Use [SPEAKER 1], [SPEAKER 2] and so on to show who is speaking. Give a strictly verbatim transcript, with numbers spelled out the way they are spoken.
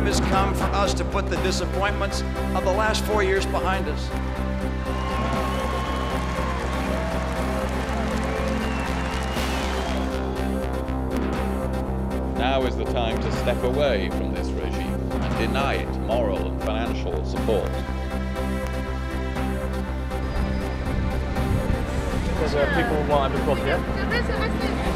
[SPEAKER 1] has come for us to put the disappointments of the last four years behind us.
[SPEAKER 2] Now is the time to step away from this regime and deny it moral and financial support.
[SPEAKER 3] Because uh, people want to come here.